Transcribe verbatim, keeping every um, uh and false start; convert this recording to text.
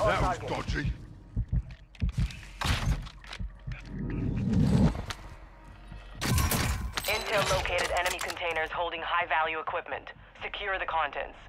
on That was target. dodgy. Intel located enemy containers holding high-value equipment. Secure the contents.